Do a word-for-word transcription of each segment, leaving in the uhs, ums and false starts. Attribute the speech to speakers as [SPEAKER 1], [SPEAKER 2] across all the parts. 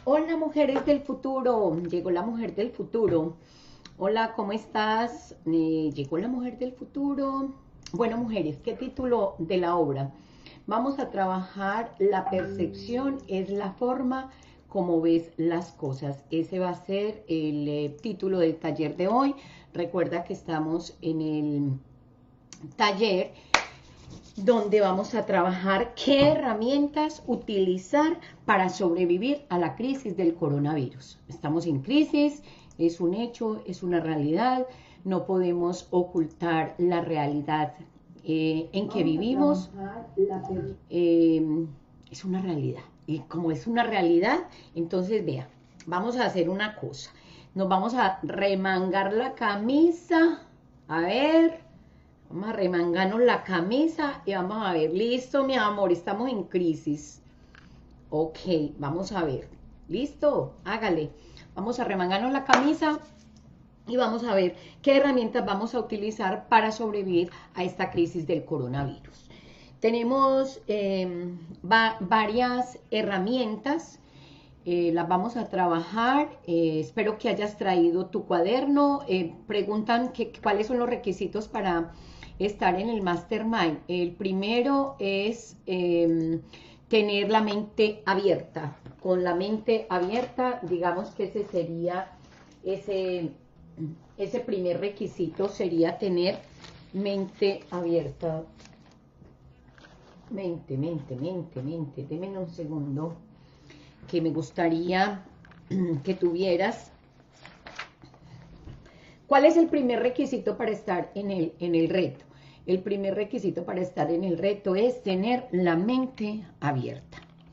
[SPEAKER 1] Hola, mujeres del futuro. Llegó la mujer del futuro. Hola, ¿cómo estás? Eh, llegó la mujer del futuro. Bueno, mujeres, ¿qué título de la obra? Vamos a trabajar la percepción, es la forma como ves las cosas. Ese va a ser el eh, título del taller de hoy. Recuerda que estamos en el taller donde vamos a trabajar qué herramientas utilizar para sobrevivir a la crisis del coronavirus. Estamos en crisis, es un hecho, es una realidad, no podemos ocultar la realidad eh, en que vivimos, eh, es una realidad. Y como es una realidad, entonces vea, vamos a hacer una cosa, nos vamos a remangar la camisa, a ver... Vamos a remangarnos la camisa y vamos a ver. Listo, mi amor, estamos en crisis. Ok, vamos a ver. Listo, hágale. Vamos a remangarnos la camisa y vamos a ver qué herramientas vamos a utilizar para sobrevivir a esta crisis del coronavirus. Tenemos eh, va, varias herramientas. Eh, las vamos a trabajar, eh, espero que hayas traído tu cuaderno. Eh, preguntan que, cuáles son los requisitos para estar en el Mastermind. El primero es eh, tener la mente abierta. Con la mente abierta, digamos que ese sería, ese, ese primer requisito sería tener mente abierta. Mente, mente, mente, mente, denme un segundo, que me gustaría que tuvieras. ¿Cuál es el primer requisito para estar en el, en el reto? El primer requisito para estar en el reto es tener la mente abierta.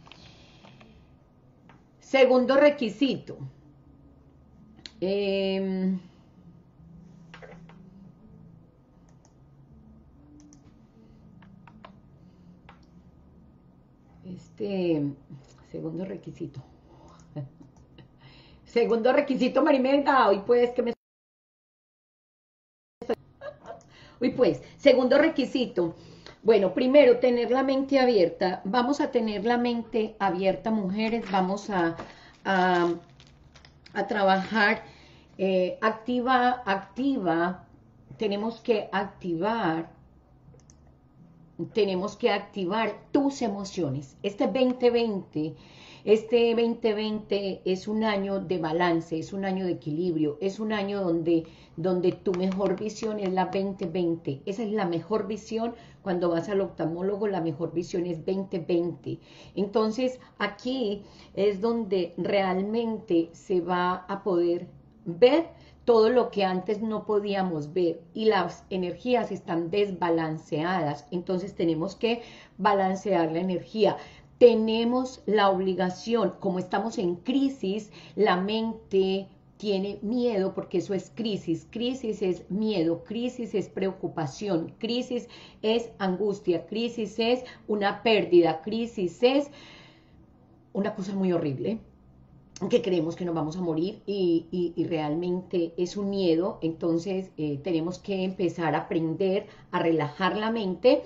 [SPEAKER 1] Segundo requisito. Eh, este, segundo requisito. Segundo requisito, Marimelda, hoy pues que me... Hoy pues, segundo requisito. Bueno, primero, tener la mente abierta. Vamos a tener la mente abierta, mujeres. Vamos a, a, a trabajar eh, activa, activa. Tenemos que activar, tenemos que activar tus emociones. Este veinte veinte... Este veinte veinte es un año de balance, es un año de equilibrio, es un año donde, donde tu mejor visión es la veinte veinte. Esa es la mejor visión. Cuando vas al oftalmólogo, la mejor visión es veinte veinte. Entonces, aquí es donde realmente se va a poder ver todo lo que antes no podíamos ver, y las energías están desbalanceadas. Entonces, tenemos que balancear la energía. Tenemos la obligación, como estamos en crisis, la mente tiene miedo porque eso es crisis. Crisis es miedo, crisis es preocupación, crisis es angustia, crisis es una pérdida, crisis es una cosa muy horrible, que creemos que nos vamos a morir y, y, y realmente es un miedo. Entonces eh, tenemos que empezar a aprender a relajar la mente.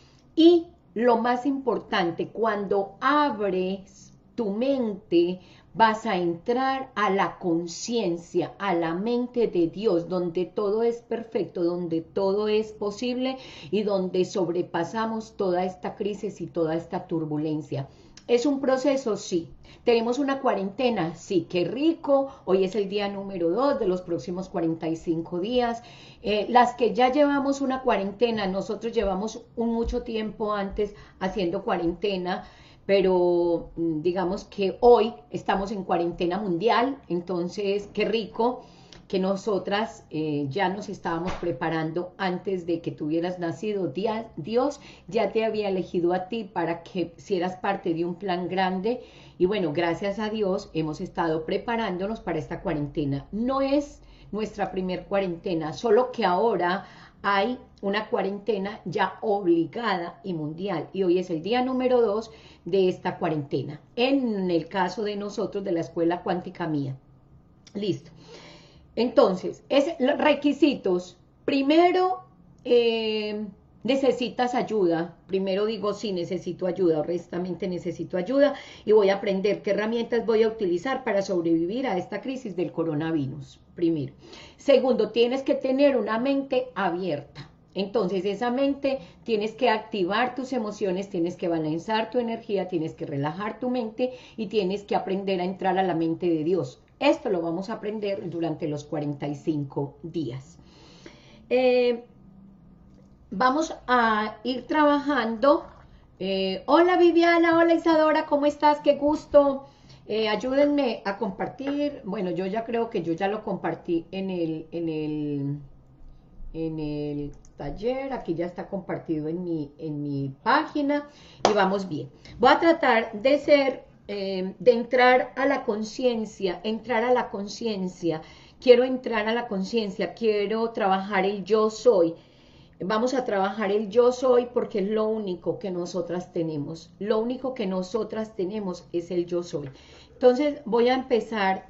[SPEAKER 1] Y lo más importante, cuando abres tu mente, vas a entrar a la conciencia, a la mente de Dios, donde todo es perfecto, donde todo es posible y donde sobrepasamos toda esta crisis y toda esta turbulencia. ¿Es un proceso? Sí. ¿Tenemos una cuarentena? Sí, qué rico. Hoy es el día número dos de los próximos cuarenta y cinco días. Eh, las que ya llevamos una cuarentena, nosotros llevamos un mucho tiempo antes haciendo cuarentena, pero digamos que hoy estamos en cuarentena mundial, entonces qué rico que nosotras eh, ya nos estábamos preparando antes de que tuvieras nacido. Dios ya te había elegido a ti para que hicieras parte de un plan grande, y bueno, gracias a Dios hemos estado preparándonos para esta cuarentena. No es nuestra primer cuarentena, solo que ahora hay una cuarentena ya obligada y mundial, y hoy es el día número dos de esta cuarentena, en el caso de nosotros de la Escuela Cuántica Mía. Listo. Entonces, es requisitos. Primero, eh, necesitas ayuda. Primero digo, sí, necesito ayuda, honestamente necesito ayuda y voy a aprender qué herramientas voy a utilizar para sobrevivir a esta crisis del coronavirus, primero. Segundo, tienes que tener una mente abierta. Entonces, esa mente, tienes que activar tus emociones, tienes que balancear tu energía, tienes que relajar tu mente y tienes que aprender a entrar a la mente de Dios. Esto lo vamos a aprender durante los cuarenta y cinco días. Eh, Vamos a ir trabajando. Eh, hola Viviana, hola Isadora, ¿cómo estás? Qué gusto. Eh, ayúdenme a compartir. Bueno, yo ya creo que yo ya lo compartí en el, en el, en el taller. Aquí ya está compartido en mi, en mi página y vamos bien. Voy a tratar de ser, eh, de entrar a la conciencia, entrar a la conciencia. Quiero entrar a la conciencia, quiero trabajar el yo soy. Vamos a trabajar el yo soy porque es lo único que nosotras tenemos. Lo único que nosotras tenemos es el yo soy. Entonces voy a empezar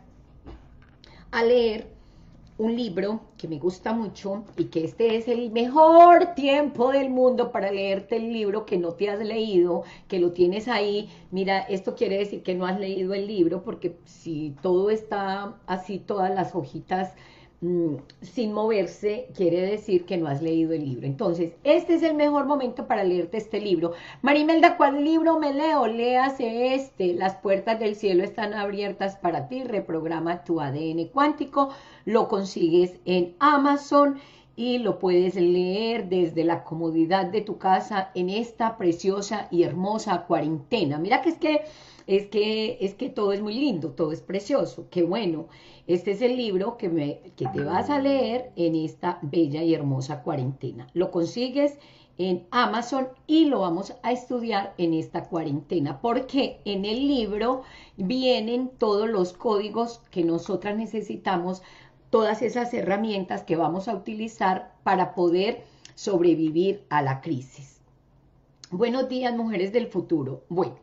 [SPEAKER 1] a leer un libro que me gusta mucho y que este es el mejor tiempo del mundo para leerte el libro que no te has leído, que lo tienes ahí. Mira, esto quiere decir que no has leído el libro porque si todo está así, todas las hojitas sin moverse, quiere decir que no has leído el libro. Entonces, este es el mejor momento para leerte este libro. Marimelda, ¿cuál libro me leo? Léase este. Las puertas del cielo están abiertas para ti. Reprograma tu A D N cuántico. Lo consigues en Amazon y lo puedes leer desde la comodidad de tu casa en esta preciosa y hermosa cuarentena. Mira que es que es que es que todo es muy lindo, todo es precioso. Qué bueno. Este es el libro que, me, que te vas a leer en esta bella y hermosa cuarentena. Lo consigues en Amazon y lo vamos a estudiar en esta cuarentena, porque en el libro vienen todos los códigos que nosotras necesitamos, todas esas herramientas que vamos a utilizar para poder sobrevivir a la crisis. Buenos días, mujeres del futuro. Bueno,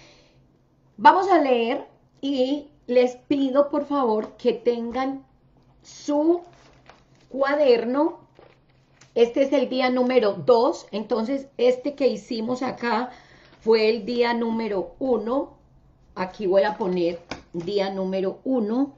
[SPEAKER 1] vamos a leer y les pido por favor que tengan su cuaderno. Este es el día número dos, entonces este que hicimos acá fue el día número uno. Aquí voy a poner día número uno.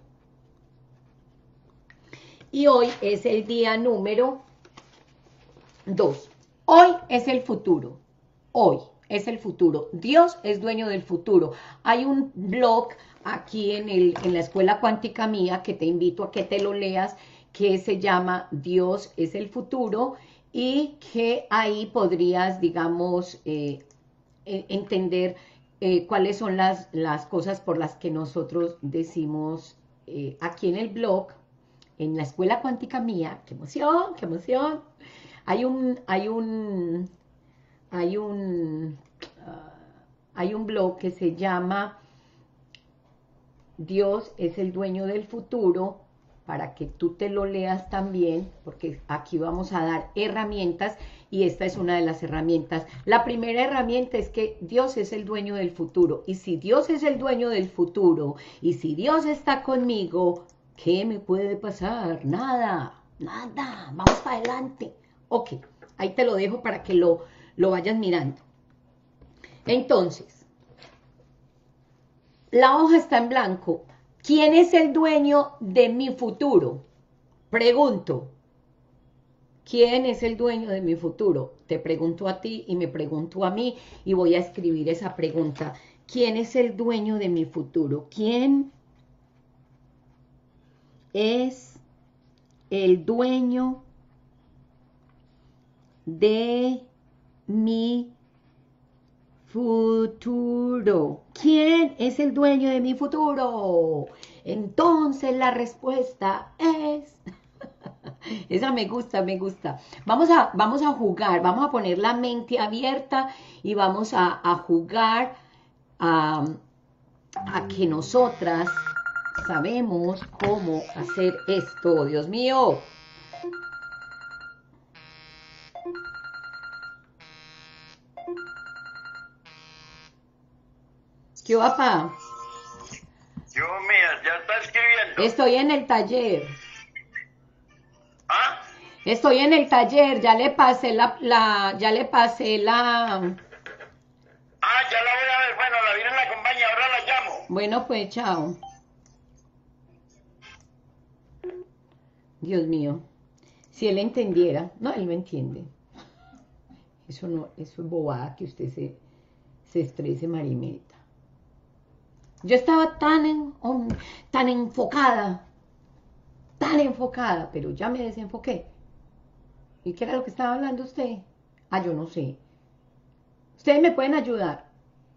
[SPEAKER 1] Y hoy es el día número dos. Hoy es el futuro. Hoy es el futuro. Dios es dueño del futuro. Hay un blog aquí en, el, en la escuela cuántica mía que te invito a que te lo leas, que se llama Dios es el futuro, y que ahí podrías, digamos, eh, entender eh, cuáles son las, las cosas por las que nosotros decimos eh, aquí en el blog, en la escuela cuántica mía. ¡Qué emoción! ¡Qué emoción! Hay un, hay un, hay un, uh, hay un blog que se llama Dios es el dueño del futuro, para que tú te lo leas también, porque aquí vamos a dar herramientas y esta es una de las herramientas. La primera herramienta es que Dios es el dueño del futuro, y si Dios es el dueño del futuro y si Dios está conmigo, ¿qué me puede pasar? Nada, nada, vamos para adelante. Ok, ahí te lo dejo para que lo, lo vayas mirando. Entonces, la hoja está en blanco. ¿Quién es el dueño de mi futuro? Pregunto. ¿Quién es el dueño de mi futuro? Te pregunto a ti y me pregunto a mí y voy a escribir esa pregunta. ¿Quién es el dueño de mi futuro? ¿Quién es el dueño de mi futuro? ¿Quién es el dueño de mi futuro? Entonces la respuesta es... Esa me gusta, me gusta. Vamos a, vamos a jugar, vamos a poner la mente abierta y vamos a, a jugar a, a que nosotras sabemos cómo hacer esto. Dios mío. ¿Qué va, papá?
[SPEAKER 2] Yo, mira, ya está escribiendo.
[SPEAKER 1] Estoy en el taller.
[SPEAKER 2] ¿Ah?
[SPEAKER 1] Estoy en el taller, ya le pasé la, la, ya le pasé la...
[SPEAKER 2] Ah, ya la voy a ver. Bueno, la Virgen la acompaña, ahora la llamo.
[SPEAKER 1] Bueno, pues, chao. Dios mío, si él entendiera, no, él no entiende. Eso no, eso es bobada que usted se, se estrese, Marimelda. Yo estaba tan, en, oh, tan enfocada, tan enfocada, pero ya me desenfoqué. ¿Y qué era lo que estaba hablando usted? Ah, yo no sé. Ustedes me pueden ayudar.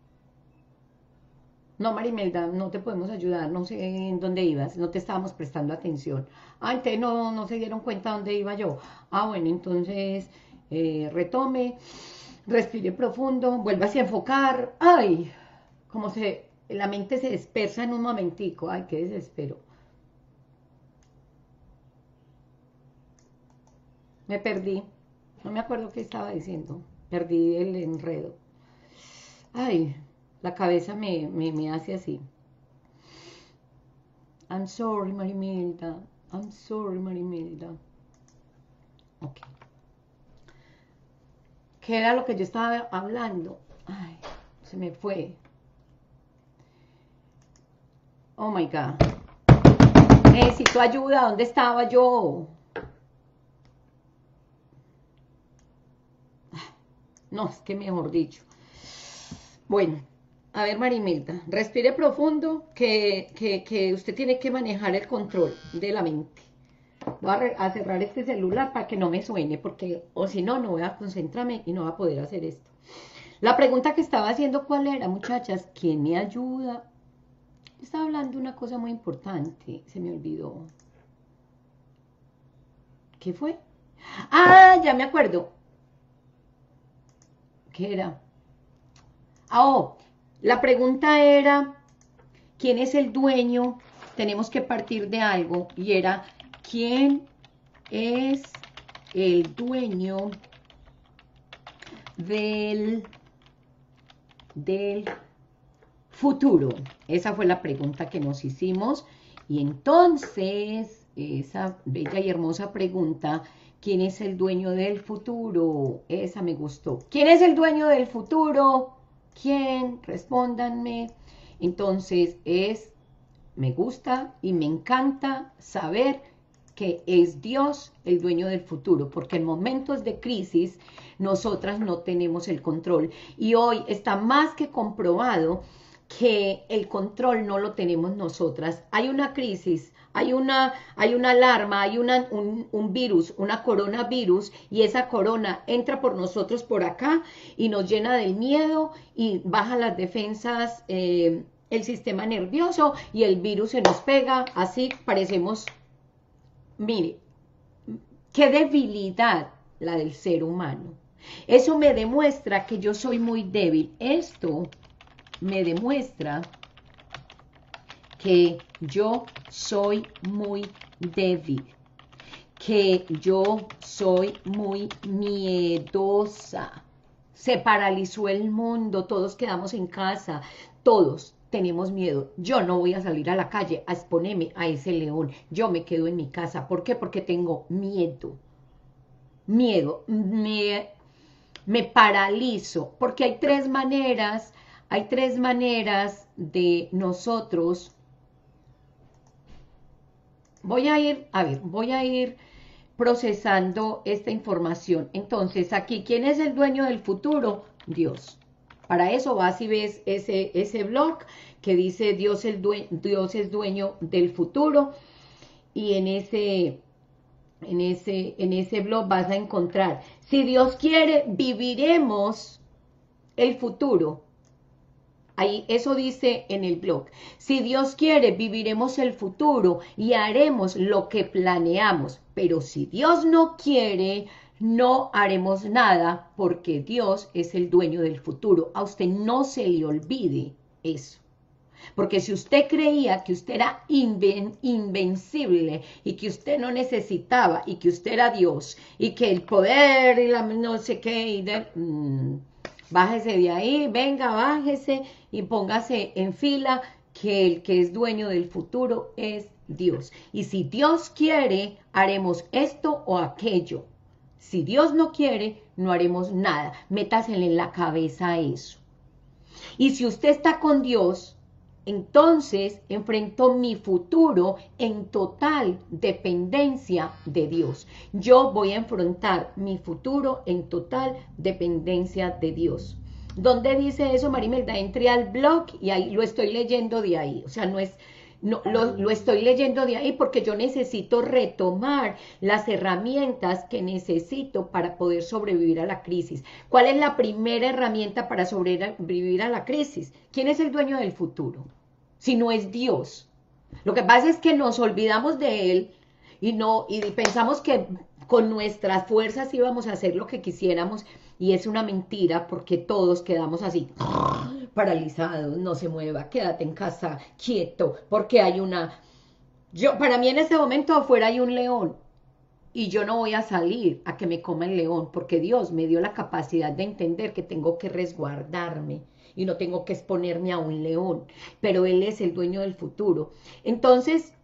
[SPEAKER 1] No, Marimelda, no te podemos ayudar, no sé en dónde ibas, no te estábamos prestando atención. Ah, entonces no, no se dieron cuenta dónde iba yo. Ah, bueno, entonces eh, retome, respire profundo, vuelva a enfocar. Ay, como se, la mente se dispersa en un momentico. Ay, qué desespero. Me perdí, no me acuerdo qué estaba diciendo, perdí el enredo. Ay, la cabeza me, me, me hace así. I'm sorry, Marimelda. I'm sorry, Marimelda. Ok. ¿Qué era lo que yo estaba hablando? Ay, se me fue. Oh my God. Necesito ayuda. ¿Dónde estaba yo? No, es que mejor dicho. Bueno, a ver, Marimelda, respire profundo, que, que, que usted tiene que manejar el control de la mente. Voy a, a cerrar este celular para que no me suene, porque o si no, no voy a concentrarme y no voy a poder hacer esto. La pregunta que estaba haciendo, ¿cuál era, muchachas? ¿Quién me ayuda? Estaba hablando de una cosa muy importante, se me olvidó. ¿Qué fue? Ah, ya me acuerdo. ¿Qué era? Ah, oh, la pregunta era, ¿quién es el dueño? Tenemos que partir de algo, y era, ¿quién es el dueño del, del futuro? Esa fue la pregunta que nos hicimos, y entonces, esa bella y hermosa pregunta, ¿quién es el dueño del futuro? Esa me gustó. ¿Quién es el dueño del futuro? ¿Quién? Respóndanme. Entonces es, me gusta y me encanta saber que es Dios el dueño del futuro, porque en momentos de crisis nosotras no tenemos el control. Y hoy está más que comprobado que el control no lo tenemos nosotras. Hay una crisis, hay una, hay una alarma, hay una, un, un virus, una coronavirus, y esa corona entra por nosotros por acá y nos llena del miedo y baja las defensas, eh, el sistema nervioso, y el virus se nos pega, así parecemos, mire, qué debilidad la del ser humano. Eso me demuestra que yo soy muy débil. Esto me demuestra que yo soy muy débil, que yo soy muy miedosa. Se paralizó el mundo, todos quedamos en casa, todos tenemos miedo. Yo no voy a salir a la calle a exponerme a ese león, yo me quedo en mi casa. ¿Por qué? Porque tengo miedo, miedo, me, me paralizo, porque hay tres maneras, hay tres maneras de nosotros. Voy a ir, a ver, voy a ir procesando esta información. Entonces, aquí, ¿quién es el dueño del futuro? Dios. Para eso vas y ves ese, ese blog que dice Dios, el due, Dios es dueño del futuro, y en ese, en, ese, en ese blog vas a encontrar, si Dios quiere, viviremos el futuro. Ahí, eso dice en el blog. Si Dios quiere, viviremos el futuro y haremos lo que planeamos. Pero si Dios no quiere, no haremos nada, porque Dios es el dueño del futuro. A usted no se le olvide eso. Porque si usted creía que usted era inven, invencible y que usted no necesitaba y que usted era Dios y que el poder y la no sé qué, y de, mmm, bájese de ahí, venga, bájese y póngase en fila, que el que es dueño del futuro es Dios. Y si Dios quiere, haremos esto o aquello. Si Dios no quiere, no haremos nada. Métasele en la cabeza eso. Y si usted está con Dios, entonces enfrento mi futuro en total dependencia de Dios. Yo voy a enfrentar mi futuro en total dependencia de Dios. ¿Dónde dice eso, Marimelda? Entré al blog y ahí lo estoy leyendo de ahí. O sea, no es... No, lo, lo estoy leyendo de ahí porque yo necesito retomar las herramientas que necesito para poder sobrevivir a la crisis. ¿Cuál es la primera herramienta para sobrevivir a la crisis? ¿Quién es el dueño del futuro? Si no es Dios. Lo que pasa es que nos olvidamos de Él y, no, y pensamos que con nuestras fuerzas íbamos a hacer lo que quisiéramos, y es una mentira porque todos quedamos así, paralizados, no se mueva, quédate en casa, quieto, porque hay una... Yo, para mí en este momento afuera hay un león, y yo no voy a salir a que me coma el león, porque Dios me dio la capacidad de entender que tengo que resguardarme, y no tengo que exponerme a un león, pero Él es el dueño del futuro. Entonces,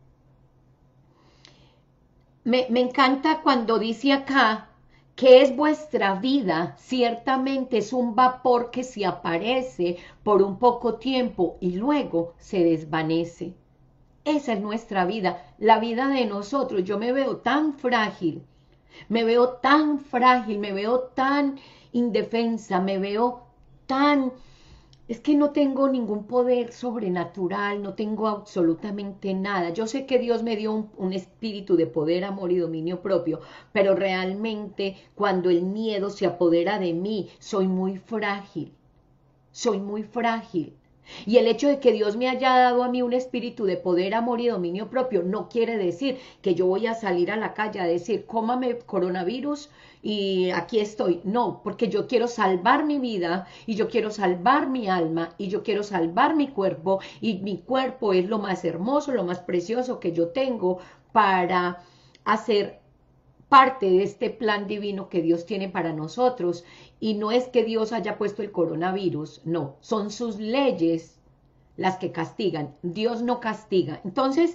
[SPEAKER 1] me, me encanta cuando dice acá, ¿qué es vuestra vida? Ciertamente es un vapor que se aparece por un poco tiempo y luego se desvanece. Esa es nuestra vida, la vida de nosotros. Yo me veo tan frágil, me veo tan frágil, me veo tan indefensa, me veo tan... Es que no tengo ningún poder sobrenatural, no tengo absolutamente nada. Yo sé que Dios me dio un, un espíritu de poder, amor y dominio propio, pero realmente cuando el miedo se apodera de mí, soy muy frágil, soy muy frágil. Y el hecho de que Dios me haya dado a mí un espíritu de poder, amor y dominio propio no quiere decir que yo voy a salir a la calle a decir, cómame coronavirus y aquí estoy. No, porque yo quiero salvar mi vida y yo quiero salvar mi alma y yo quiero salvar mi cuerpo, y mi cuerpo es lo más hermoso, lo más precioso que yo tengo para hacer parte de este plan divino que Dios tiene para nosotros. Y no es que Dios haya puesto el coronavirus, no, son sus leyes las que castigan. Dios no castiga. Entonces,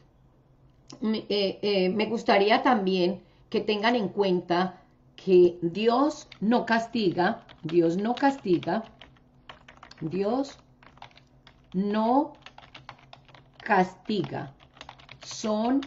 [SPEAKER 1] eh, eh, me gustaría también que tengan en cuenta que Dios no castiga, Dios no castiga, Dios no castiga, son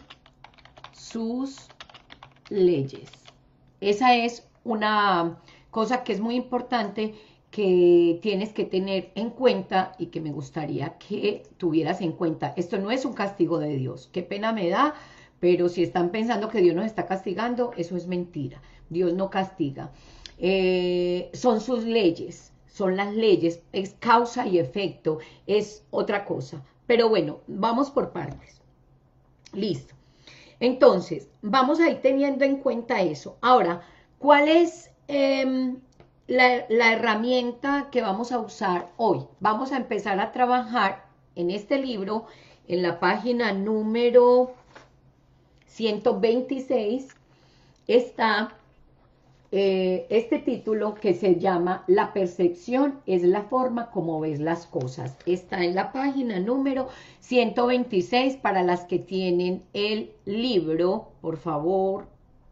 [SPEAKER 1] sus leyes. Esa es una cosa que es muy importante, que tienes que tener en cuenta y que me gustaría que tuvieras en cuenta. Esto no es un castigo de Dios. Qué pena me da, pero si están pensando que Dios nos está castigando, eso es mentira. Dios no castiga. Eh, son sus leyes, son las leyes, es causa y efecto, es otra cosa. Pero bueno, vamos por partes. Listo. Entonces, vamos a ir teniendo en cuenta eso. Ahora, ¿cuál es eh, la, la herramienta que vamos a usar hoy? Vamos a empezar a trabajar en este libro, en la página número ciento veintiséis, está eh, este título que se llama La percepción es la forma como ves las cosas. Está en la página número ciento veintiséis para las que tienen el libro, por favor.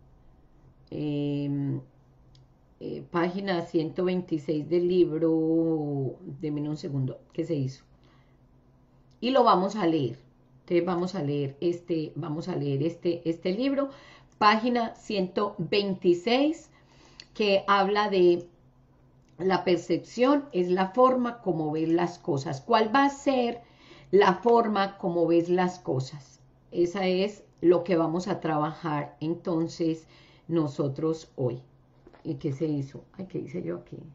[SPEAKER 1] Eh, eh, página ciento veintiséis del libro, denme un segundo, ¿qué se hizo? Y lo vamos a leer. Entonces vamos a leer este, vamos a leer este, este libro, página ciento veintiséis, que habla de la percepción es la forma como ves las cosas. ¿Cuál va a ser la forma como ves las cosas? Esa es lo que vamos a trabajar entonces nosotros hoy. ¿Y qué se hizo? Ay, ¿qué hice yo aquí?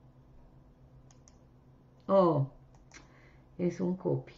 [SPEAKER 1] Oh, es un copy.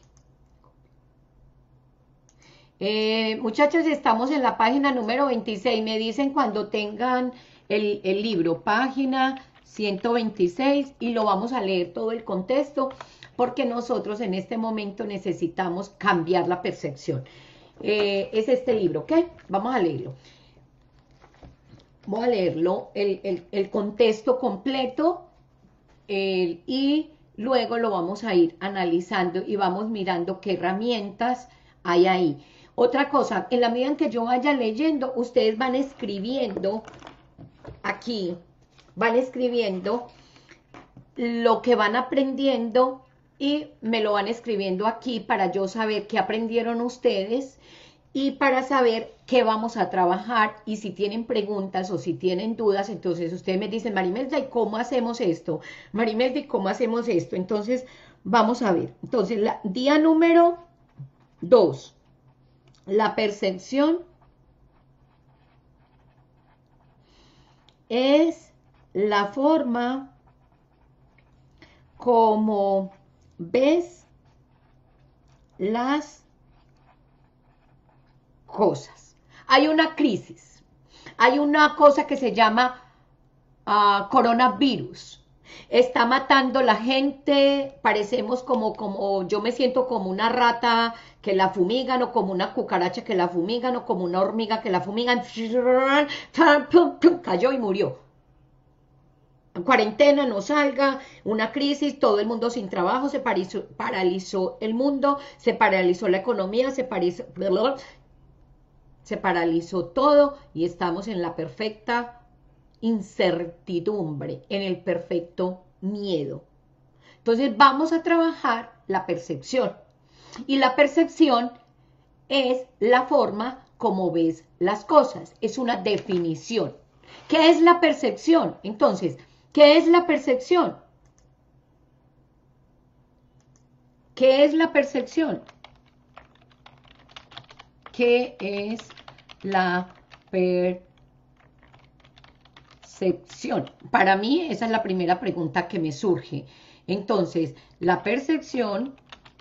[SPEAKER 1] Eh, muchachos, estamos en la página número veintiséis. Me dicen cuando tengan el, el libro, página ciento veintiséis, y lo vamos a leer todo el contexto, porque nosotros en este momento necesitamos cambiar la percepción. Eh, es este libro, ¿ok? Vamos a leerlo. Voy a leerlo, el, el, el contexto completo, el, y luego lo vamos a ir analizando y vamos mirando qué herramientas hay ahí. Otra cosa, en la medida en que yo vaya leyendo, ustedes van escribiendo aquí, van escribiendo lo que van aprendiendo y me lo van escribiendo aquí para yo saber qué aprendieron ustedes y para saber qué vamos a trabajar, y si tienen preguntas o si tienen dudas, entonces ustedes me dicen, Marimelda, ¿y cómo hacemos esto? Marimelda, ¿y cómo hacemos esto? Entonces, vamos a ver. Entonces, la, día número dos, la percepción es la forma como ves las cosas. Hay una crisis, hay una cosa que se llama uh, coronavirus. Está matando la gente, parecemos como, como, yo me siento como una rata que la fumigan, o como una cucaracha que la fumigan, o como una hormiga que la fumigan, cayó y murió. Cuarentena, no salga, una crisis, todo el mundo sin trabajo, se paralizó, paralizó el mundo, se paralizó la economía, se paralizó, se paralizó todo, y estamos en la perfecta incertidumbre, en el perfecto miedo. Entonces vamos a trabajar la percepción, y la percepción es la forma como ves las cosas, es una definición. ¿Qué es la percepción? Entonces, ¿qué es la percepción? ¿Qué es la percepción? ¿Qué es la percepción? Percepción. Para mí esa es la primera pregunta que me surge. Entonces, la percepción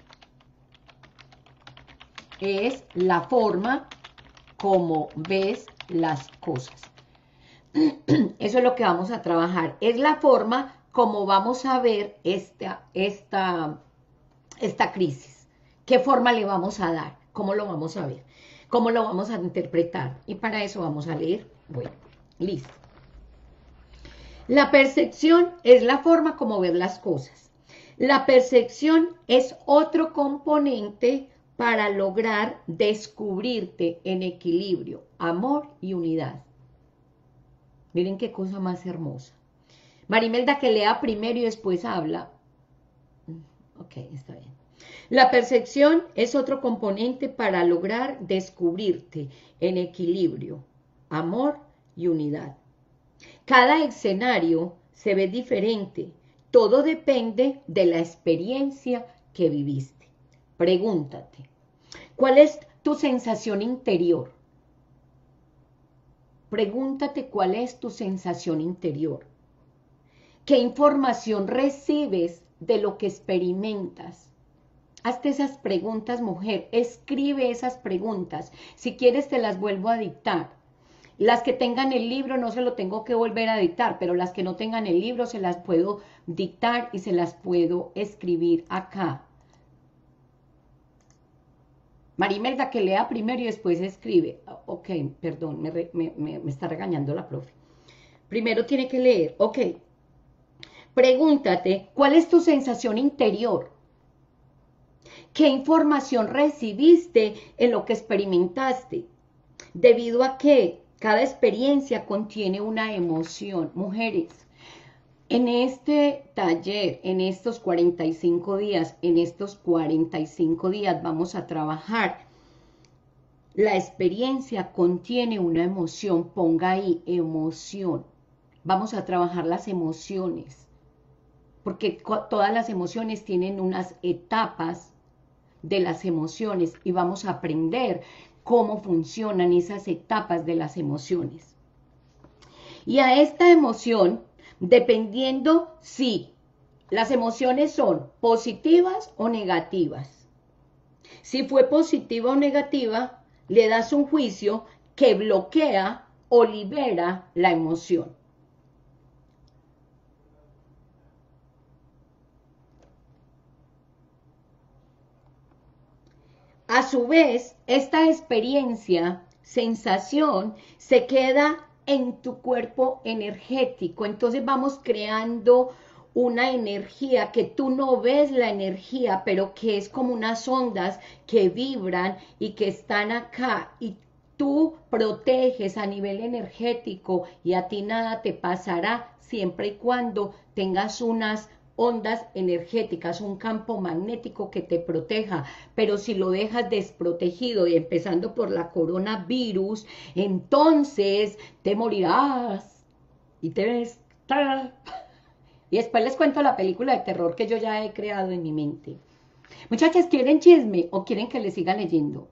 [SPEAKER 1] es la forma como ves las cosas. Eso es lo que vamos a trabajar. Es la forma como vamos a ver esta, esta, esta crisis. ¿Qué forma le vamos a dar? ¿Cómo lo vamos a ver? ¿Cómo lo vamos a interpretar? Y para eso vamos a leer. Bueno, listo. La percepción es la forma como ver las cosas. La percepción es otro componente para lograr descubrirte en equilibrio, amor y unidad. Miren qué cosa más hermosa. Marimelda, que lea primero y después habla. Ok, está bien. La percepción es otro componente para lograr descubrirte en equilibrio, amor y unidad. Cada escenario se ve diferente. Todo depende de la experiencia que viviste. Pregúntate, ¿cuál es tu sensación interior? Pregúntate cuál es tu sensación interior. ¿Qué información recibes de lo que experimentas? Hazte esas preguntas, mujer. Escribe esas preguntas. Si quieres, te las vuelvo a dictar. Las que tengan el libro no se lo tengo que volver a dictar, pero las que no tengan el libro se las puedo dictar y se las puedo escribir acá. Marimelda, que lea primero y después escribe. Ok, perdón, me, me, me, me está regañando la profe. Primero tiene que leer. Ok. Pregúntate, ¿cuál es tu sensación interior? ¿Qué información recibiste en lo que experimentaste? ¿Debido a qué? Cada experiencia contiene una emoción. Mujeres, en este taller, en estos cuarenta y cinco días, en estos cuarenta y cinco días vamos a trabajar. La experiencia contiene una emoción. Ponga ahí, emoción. Vamos a trabajar las emociones, porque todas las emociones tienen unas etapas de las emociones y vamos a aprender cómo funcionan esas etapas de las emociones. Y a esta emoción, dependiendo si las emociones son positivas o negativas. Si fue positiva o negativa, le das un juicio que bloquea o libera la emoción. A su vez, esta experiencia, sensación, se queda en tu cuerpo energético. Entonces vamos creando una energía que tú no ves la energía, pero que es como unas ondas que vibran y que están acá y tú proteges a nivel energético y a ti nada te pasará siempre y cuando tengas unas ondas energéticas, un campo magnético que te proteja, pero si lo dejas desprotegido y empezando por la coronavirus, entonces te morirás y te ves. Y después les cuento la película de terror que yo ya he creado en mi mente. Muchachas, ¿quieren chisme o quieren que les siga leyendo?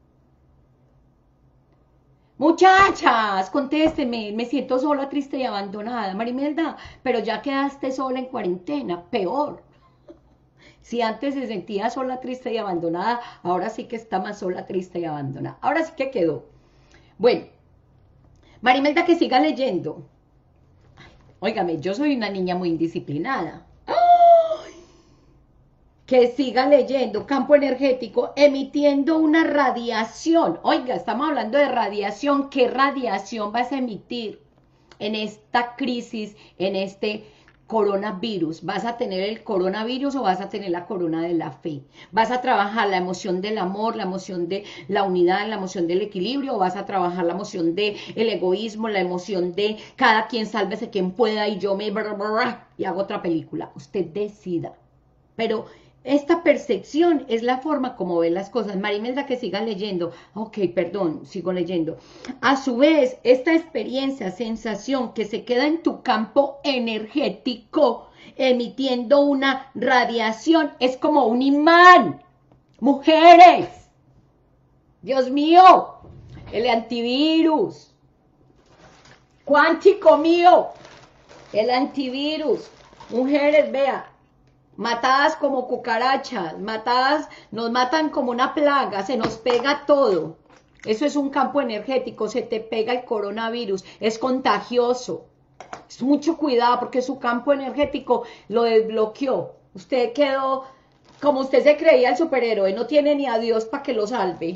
[SPEAKER 1] Muchachas, contésteme, me siento sola, triste y abandonada. Marimelda, pero ya quedaste sola en cuarentena, peor. Si antes se sentía sola, triste y abandonada, ahora sí que está más sola, triste y abandonada. Ahora sí que quedó. Bueno, Marimelda, que siga leyendo. Óigame, yo soy una niña muy indisciplinada. ¡Ay! Que siga leyendo, campo energético, emitiendo una radiación. Oiga, estamos hablando de radiación. ¿Qué radiación vas a emitir en esta crisis, en este coronavirus? ¿Vas a tener el coronavirus o vas a tener la corona de la fe? ¿Vas a trabajar la emoción del amor, la emoción de la unidad, la emoción del equilibrio? ¿O vas a trabajar la emoción del egoísmo, la emoción de cada quien sálvese quien pueda y yo me... y hago otra película? Usted decida. Pero esta percepción es la forma como ve las cosas. Marimelda, que siga leyendo. Ok, perdón, sigo leyendo. A su vez, esta experiencia, sensación que se queda en tu campo energético, emitiendo una radiación, es como un imán. Mujeres, Dios mío, el antivirus, cuántico mío, el antivirus. Mujeres, vea, matadas como cucarachas, matadas, nos matan como una plaga, se nos pega todo. Eso es un campo energético, se te pega el coronavirus, es contagioso. Es mucho cuidado porque su campo energético lo desbloqueó. Usted quedó, como usted se creía el superhéroe, no tiene ni a Dios para que lo salve.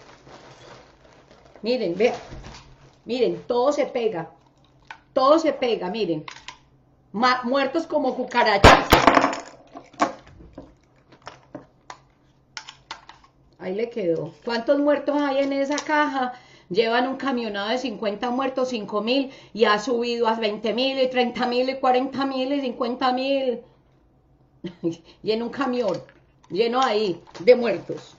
[SPEAKER 1] Miren, vean, miren, todo se pega, todo se pega, miren. Ma- muertos como cucarachas. Ahí le quedó. ¿Cuántos muertos hay en esa caja? Llevan un camionado de cincuenta muertos, cinco mil, y ha subido a veinte mil, y treinta mil, y cuarenta mil, y cincuenta mil. Y en un camión, lleno ahí de muertos.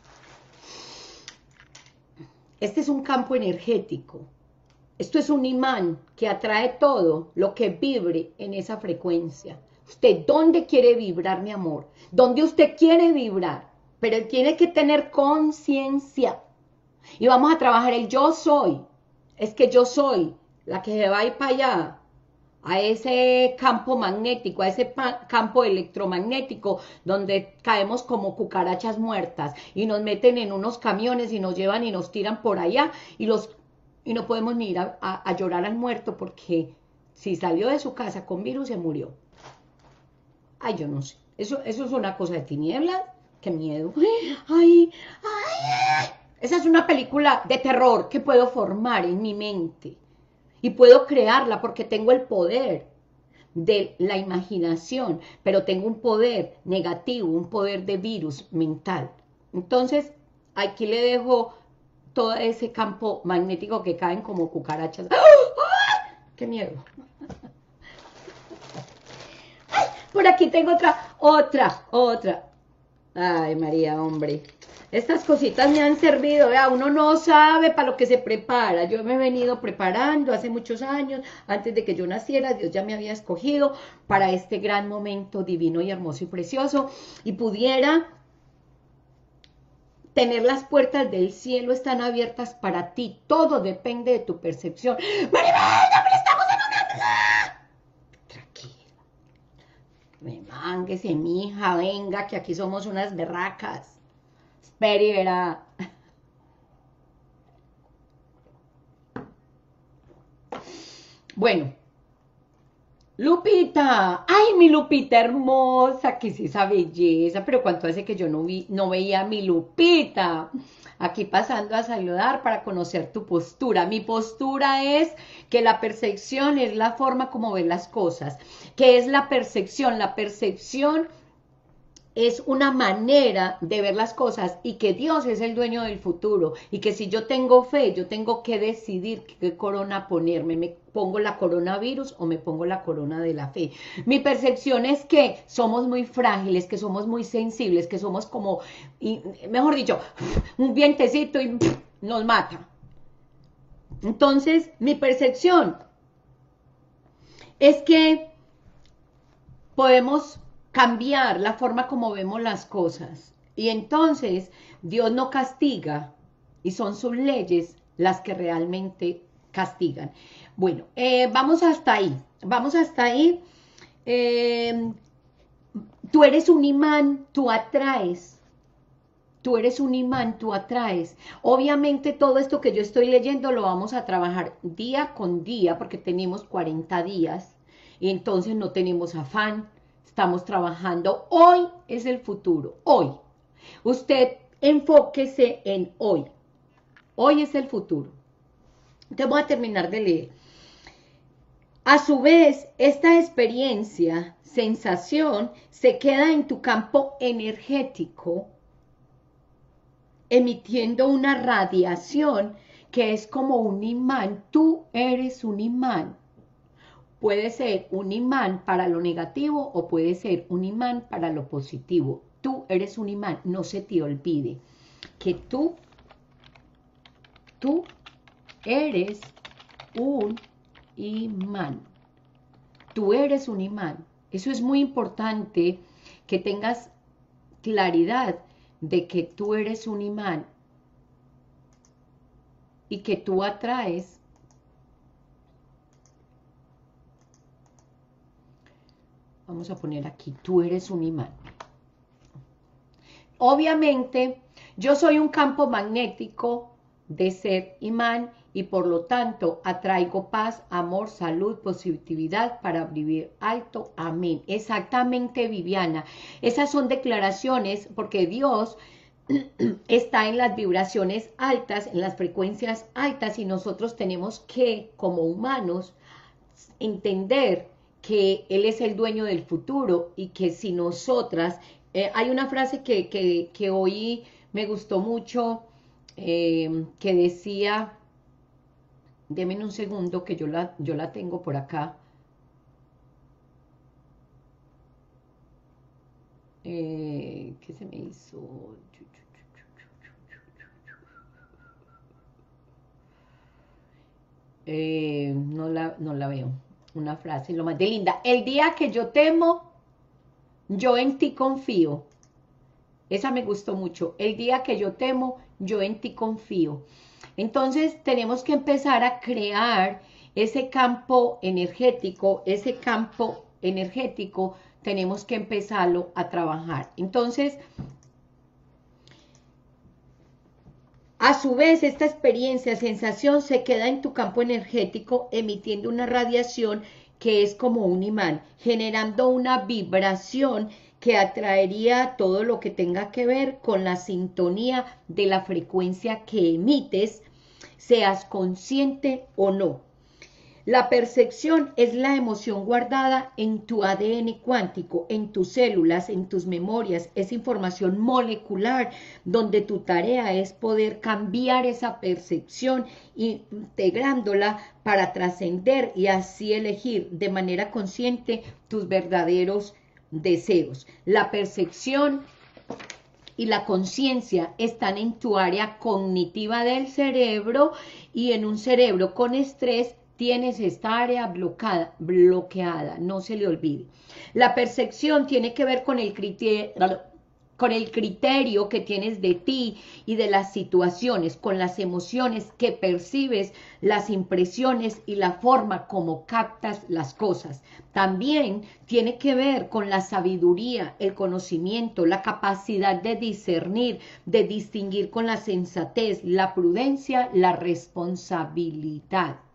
[SPEAKER 1] Este es un campo energético. Esto es un imán que atrae todo lo que vibre en esa frecuencia. ¿Usted dónde quiere vibrar, mi amor? ¿Dónde usted quiere vibrar? Pero tiene que tener conciencia. Y vamos a trabajar el yo soy. Es que yo soy la que se va a ir para allá, a ese campo magnético, a ese campo electromagnético, donde caemos como cucarachas muertas y nos meten en unos camiones y nos llevan y nos tiran por allá y, los, y no podemos ni ir a, a, a llorar al muerto porque si salió de su casa con virus se murió. Ay, yo no sé. Eso, eso es una cosa de tinieblas. ¡Qué miedo! ¡Ay! ¡Ay! Esa es una película de terror que puedo formar en mi mente. Y puedo crearla porque tengo el poder de la imaginación, pero tengo un poder negativo, un poder de virus mental. Entonces, aquí le dejo todo ese campo magnético que caen como cucarachas. ¡Ah! ¡Qué miedo! ¡Ay! Por aquí tengo otra, otra, otra. Ay, María, hombre. Estas cositas me han servido, vea, uno no sabe para lo que se prepara. Yo me he venido preparando hace muchos años, antes de que yo naciera, Dios ya me había escogido para este gran momento divino y hermoso y precioso, y pudiera tener las puertas del cielo están abiertas para ti. Todo depende de tu percepción. ¡Maribel, hombre, estamos en una... Tranquila. Remánguese, mija, venga, que aquí somos unas berracas. Espere y verá. Bueno, Lupita, ay, mi Lupita hermosa, ¿qué es esa belleza? Pero cuánto hace que yo no vi, no veía a mi Lupita. aquí pasando a saludar para conocer tu postura. Mi postura es que la percepción es la forma como ves las cosas. ¿Qué es la percepción? La percepción es una manera de ver las cosas y que Dios es el dueño del futuro y que si yo tengo fe, yo tengo que decidir qué corona ponerme, me pongo la coronavirus o me pongo la corona de la fe. Mi percepción es que somos muy frágiles, que somos muy sensibles, que somos como, y, mejor dicho, un vientecito y nos mata. Entonces, mi percepción es que podemos cambiar la forma como vemos las cosas. Y entonces Dios no castiga y son sus leyes las que realmente castigan. Bueno, eh, vamos hasta ahí. Vamos hasta ahí. Eh, tú eres un imán, tú atraes. Tú eres un imán, tú atraes. Obviamente todo esto que yo estoy leyendo lo vamos a trabajar día con día porque tenemos cuarenta días y entonces no tenemos afán. Estamos trabajando, hoy es el futuro, hoy. Usted enfóquese en hoy. Hoy es el futuro. Te voy a terminar de leer. A su vez, esta experiencia, sensación, se queda en tu campo energético, emitiendo una radiación que es como un imán. Tú eres un imán. Puede ser un imán para lo negativo o puede ser un imán para lo positivo. Tú eres un imán, no se te olvide que tú, tú eres un imán. Tú eres un imán. Eso es muy importante que tengas claridad de que tú eres un imán y que tú atraes. Vamos a poner aquí, tú eres un imán. Obviamente, yo soy un campo magnético de ser imán y por lo tanto atraigo paz, amor, salud, positividad para vivir alto. Amén. Exactamente, Viviana. Esas son declaraciones porque Dios está en las vibraciones altas, en las frecuencias altas y nosotros tenemos que, como humanos, entender que Él es el dueño del futuro y que si nosotras, eh, hay una frase que, que, que hoy me gustó mucho, eh, que decía, denme un segundo que yo la, yo la tengo por acá, eh, ¿qué se me hizo? Eh, no, la, no la veo. Una frase, lo más de linda. El día que yo temo, yo en ti confío. Esa me gustó mucho. El día que yo temo, yo en ti confío. Entonces, tenemos que empezar a crear ese campo energético, ese campo energético, tenemos que empezarlo a trabajar. Entonces, a su vez, esta experiencia, sensación, se queda en tu campo energético emitiendo una radiación que es como un imán, generando una vibración que atraería todo lo que tenga que ver con la sintonía de la frecuencia que emites, seas consciente o no. La percepción es la emoción guardada en tu A D N cuántico, en tus células, en tus memorias, es información molecular, donde tu tarea es poder cambiar esa percepción, integrándola para trascender y así elegir de manera consciente tus verdaderos deseos. La percepción y la conciencia están en tu área cognitiva del cerebro y en un cerebro con estrés tienes esta área bloqueada, bloqueada, no se le olvide. La percepción tiene que ver con el criterio, con el criterio que tienes de ti y de las situaciones, con las emociones que percibes, las impresiones y la forma como captas las cosas. También tiene que ver con la sabiduría, el conocimiento, la capacidad de discernir, de distinguir con la sensatez, la prudencia, la responsabilidad.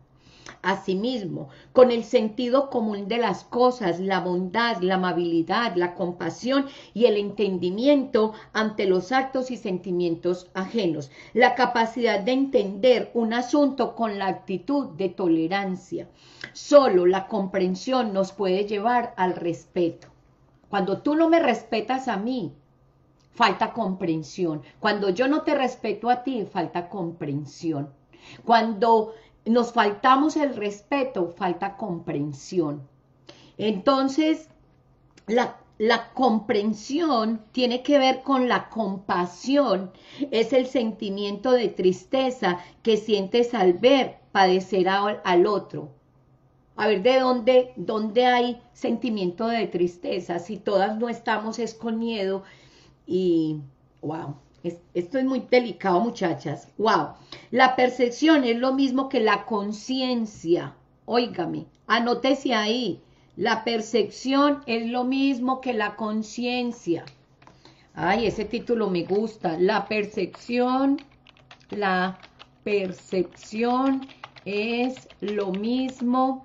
[SPEAKER 1] Asimismo, con el sentido común de las cosas, la bondad, la amabilidad, la compasión y el entendimiento ante los actos y sentimientos ajenos, la capacidad de entender un asunto con la actitud de tolerancia. Solo la comprensión nos puede llevar al respeto. Cuando tú no me respetas a mí, falta comprensión. Cuando yo no te respeto a ti, falta comprensión. Cuando nos faltamos el respeto, falta comprensión. Entonces, la, la comprensión tiene que ver con la compasión. Es el sentimiento de tristeza que sientes al ver padecer a, al otro. A ver, ¿de dónde, dónde hay sentimiento de tristeza? Si todas no estamos es con miedo y... ¡wow! Esto es muy delicado, muchachas. ¡Wow! La percepción es lo mismo que la conciencia. Óigame, anótese ahí. La percepción es lo mismo que la conciencia. Ay, ese título me gusta. La percepción, la percepción es lo mismo